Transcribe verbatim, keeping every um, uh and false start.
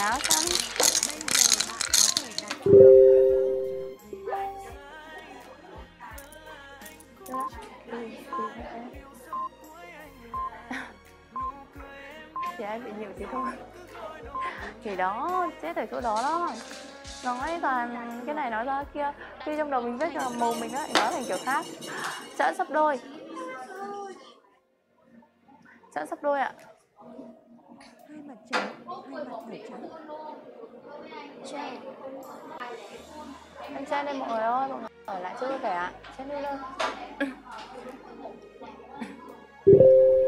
áo xanh. Dạ em bị nhiều thì thôi. Thì đó, chết ở chỗ đó đó. Nói toàn cái này nói ra kia. Khi trong đầu mình biết là mồm mình á, nói thành kiểu khác. Sẵn sắp đôi. Sẵn sắp đôi ạ. Hai mặt trắng, hai mặt thỏi trắng. Chen. Em Chen đây mọi người ơi, mọi người ở lại chưa kể ạ. Chen đi lên.